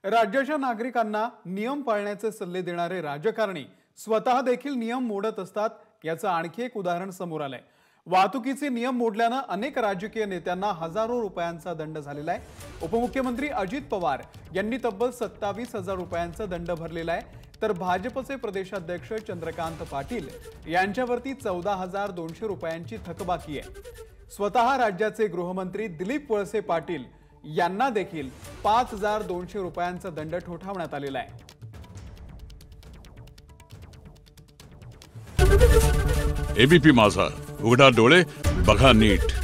राज्याच्या नागरिकांना नियम पाळण्याचे सल्ले देणारे राजकारणी स्वतः देखील नियम मोडत असतात याचं आणखी एक उदाहरण समोर आलंय। वाहतुकीचे नियम मोडल्यानं अनेक राजकीय नेत्यांना हजारो रुपयांचा दंड झालेला आहे। उपमुख्यमंत्री अजित पवार यांनी तब्बल 27,000 रुपयांचा दंड भरलेला आहे, तर भाजपचे प्रदेशाध्यक्ष चंद्रकांत पाटील यांच्यावरती 14,200 रुपयांची थकबाकी आहे। स्वतः राज्याचे गृहमंत्री दिलीप वळसे पाटील यांना देखील 5,200 रुपयांचा दंड ठोठावण्यात आलेला आहे। एबीपी माझा, उघडा डोळे बघा नीट।